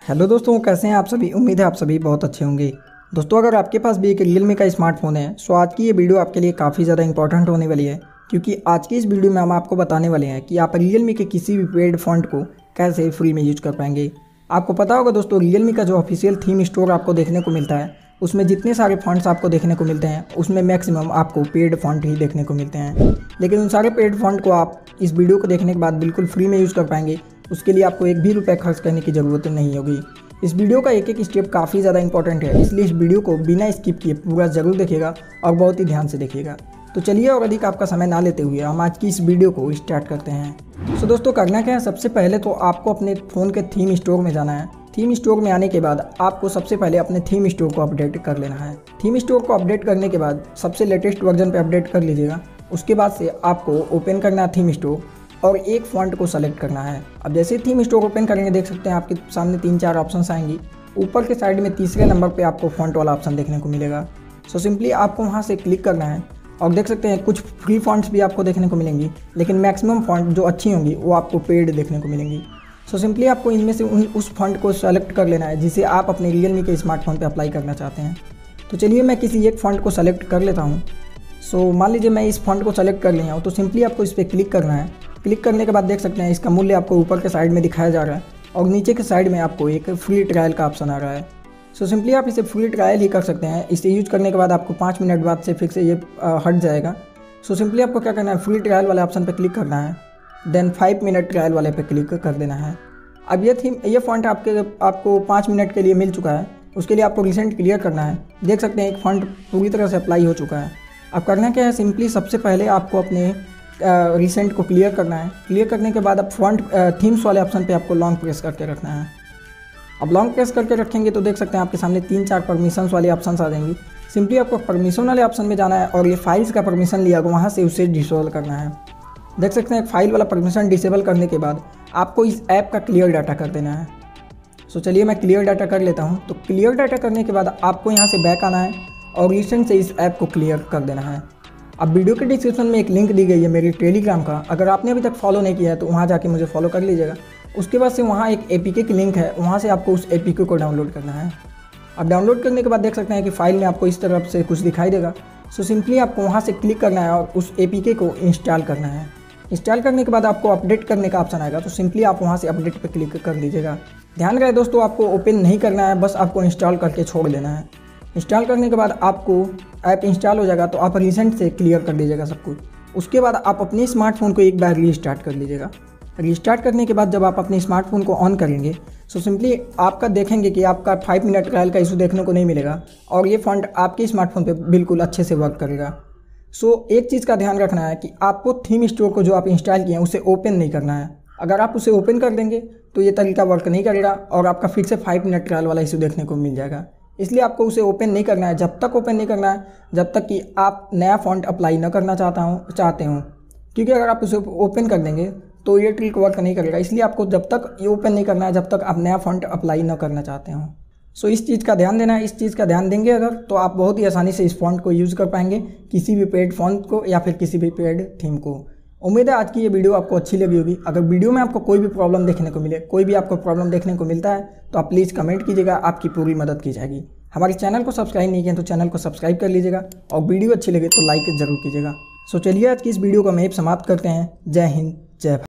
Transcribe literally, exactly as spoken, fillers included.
Hello दोस्तों, कैसे हैं आप सभी। उम्मीद है आप सभी बहुत अच्छे होंगे। दोस्तों, अगर आपके पास भी एक रियलमी का स्मार्टफोन है तो आज की ये वीडियो आपके लिए काफ़ी ज़्यादा इंपॉर्टेंट होने वाली है, क्योंकि आज की इस वीडियो में हम आपको बताने वाले हैं कि आप रियलमी के किसी भी पेड फ़ॉन्ट को कैसे फ्री में यूज कर पाएंगे। आपको पता होगा दोस्तों, रियलमी का जो ऑफिशियल थीम स्टोर आपको देखने को मिलता है उसमें जितने सारे फ़ॉन्ट्स आपको देखने को मिलते हैं उसमें मैक्सिमम आपको पेड फ़ॉन्ट ही देखने को मिलते हैं। लेकिन उन सारे पेड फ़ॉन्ट को आप इस वीडियो को देखने के बाद बिल्कुल फ्री में यूज़ कर पाएंगे। उसके लिए आपको एक भी रुपये खर्च करने की ज़रूरत नहीं होगी। इस वीडियो का एक एक स्टेप काफ़ी ज़्यादा इंपॉर्टेंट है, इसलिए इस वीडियो को बिना स्किप किए पूरा ज़रूर देखिएगा और बहुत ही ध्यान से देखिएगा। तो चलिए और अधिक आपका समय ना लेते हुए हम आज की इस वीडियो को स्टार्ट करते हैं। सो दोस्तों, करना क्या है, सबसे पहले तो आपको अपने फ़ोन के थीम स्टोर में जाना है। थीम स्टोर में आने के बाद आपको सबसे पहले अपने थीम स्टोर को अपडेट कर लेना है। थीम स्टोर को अपडेट करने के बाद सबसे लेटेस्ट वर्जन पे अपडेट कर लीजिएगा। उसके बाद से आपको ओपन करना है थीम स्टोर और एक फ़ॉन्ट को सेलेक्ट करना है। अब जैसे ही थीम स्टोर ओपन करेंगे देख सकते हैं आपके सामने तीन चार ऑप्शंस आएंगी। ऊपर के साइड में तीसरे नंबर पे आपको फ़ॉन्ट वाला ऑप्शन देखने को मिलेगा। सो सिंपली आपको वहाँ से क्लिक करना है और देख सकते हैं कुछ फ्री फ़ॉन्ट्स भी आपको देखने को मिलेंगी, लेकिन मैक्सिमम फ़ॉन्ट जो अच्छी होंगी वो आपको पेड देखने को मिलेंगी। सो सिंपली आपको इनमें से उन उस फ़ॉन्ट को सेलेक्ट कर लेना है जिसे आप अपने रियलमी के स्मार्टफोन पे अप्लाई करना चाहते हैं। तो चलिए मैं किसी एक फ़ॉन्ट को सेलेक्ट कर लेता हूँ। सो मान लीजिए मैं इस फ़ॉन्ट को सेलेक्ट कर लिया हूँ, तो सिंपली आपको इस पर क्लिक करना है। क्लिक करने के बाद देख सकते हैं इसका मूल्य आपको ऊपर के साइड में दिखाया जा रहा है और नीचे के साइड में आपको एक फ्री ट्रायल का ऑप्शन आ रहा है। सो सिंपली आप इसे फ्री ट्रायल ही कर सकते हैं। इसे यूज करने के बाद आपको पाँच मिनट बाद से फिर से ये आ, हट जाएगा। सो सिंपली आपको क्या करना है, फ्री ट्रायल वाले ऑप्शन पर क्लिक करना है, देन फाइव मिनट ट्रायल वाले पे क्लिक कर देना है। अब ये थीम ये फ़ॉन्ट आपके आपको पाँच मिनट के लिए मिल चुका है। उसके लिए आपको रिसेंट क्लियर करना है। देख सकते हैं एक फ़ॉन्ट पूरी तरह से अप्लाई हो चुका है। अब करना क्या है, सिंपली सबसे पहले आपको अपने रिसेंट को क्लियर करना है। क्लियर करने के बाद अब फ़ॉन्ट थीम्स वाले ऑप्शन पे आपको लॉन्ग प्रेस करके रखना है। अब लॉन्ग प्रेस करके रखेंगे तो देख सकते हैं आपके सामने तीन चार परमिशंस वाले ऑप्शंस आ जाएंगी। सिंपली आपको परमिशन वाले ऑप्शन में जाना है और ये फाइल्स का परमिशन लिया होगा वहाँ से उसे डिसेबल करना है। देख सकते हैं फाइल वाला परमिशन डिसेबल करने के बाद आपको इस ऐप का क्लियर डाटा कर देना है। सो चलिए मैं क्लियर डाटा कर लेता हूँ। तो क्लियर डाटा करने के बाद आपको यहाँ से बैक आना है और रिसेंट से इस ऐप को क्लियर कर देना है। अब वीडियो के डिस्क्रिप्शन में एक लिंक दी गई है मेरी टेलीग्राम का, अगर आपने अभी तक फॉलो नहीं किया है तो वहाँ जाके मुझे फॉलो कर लीजिएगा। उसके बाद से वहाँ एक एपीके की लिंक है, वहाँ से आपको उस एपीके को डाउनलोड करना है। अब डाउनलोड करने के बाद देख सकते हैं कि फाइल में आपको इस तरफ से कुछ दिखाई देगा। सो सिंपली आपको वहाँ से क्लिक करना है और उस एपीके को इंस्टॉल करना है। इंस्टॉल करने के बाद आपको अपडेट करने का ऑप्शन आएगा, तो सिंपली आप वहाँ से अपडेट पर क्लिक कर लीजिएगा। ध्यान रहे दोस्तों, आपको ओपन नहीं करना है, बस आपको इंस्टॉल करके छोड़ देना है। इंस्टॉल करने के बाद आपको ऐप इंस्टॉल हो जाएगा तो आप रिसेंट से क्लियर कर दीजिएगा सब कुछ। उसके बाद आप अपने स्मार्टफोन को एक बार रीस्टार्ट कर लीजिएगा। रीस्टार्ट करने के बाद जब आप अपने स्मार्टफोन को ऑन करेंगे तो सिंपली आपका देखेंगे कि आपका फाइव मिनट ट्रायल का इशू देखने को नहीं मिलेगा और ये फ़ॉन्ट आपके स्मार्टफोन पे बिल्कुल अच्छे से वर्क करेगा। सो एक चीज़ का ध्यान रखना है कि आपको थीम स्टोर को जो आप इंस्टॉल किए हैं उसे ओपन नहीं करना है। अगर आप उसे ओपन कर देंगे तो ये तरीका वर्क नहीं करेगा और आपका फिर से फाइव मिनट ट्रायल वाला इशू देखने को मिल जाएगा। इसलिए आपको उसे ओपन नहीं करना है। जब तक ओपन नहीं करना है जब तक कि आप नया फ़ॉन्ट अप्लाई न करना चाहता हूँ चाहते हो क्योंकि अगर आप उसे ओपन कर देंगे तो ये ट्रिक वर्क नहीं करेगा। इसलिए आपको जब तक ये ओपन नहीं करना है जब तक आप नया फ़ॉन्ट अप्लाई न करना चाहते हो। सो इस चीज़ का ध्यान देना है। इस चीज़ का ध्यान देंगे अगर तो आप बहुत ही आसानी से इस फ़ॉन्ट को यूज़ कर पाएंगे, किसी भी पेड फ़ॉन्ट को या फिर किसी भी पेड थीम को। उम्मीद है आज की ये वीडियो आपको अच्छी लगी होगी। अगर वीडियो में आपको कोई भी प्रॉब्लम देखने को मिले, कोई भी आपको प्रॉब्लम देखने को मिलता है तो आप प्लीज़ कमेंट कीजिएगा, आपकी पूरी मदद की जाएगी। हमारे चैनल को सब्सक्राइब नहीं किया तो चैनल को सब्सक्राइब कर लीजिएगा और वीडियो अच्छी लगे तो लाइक ज़रूर कीजिएगा। सो चलिए आज की इस वीडियो को हम यहीं समाप्त करते हैं। जय हिंद, जय भारत।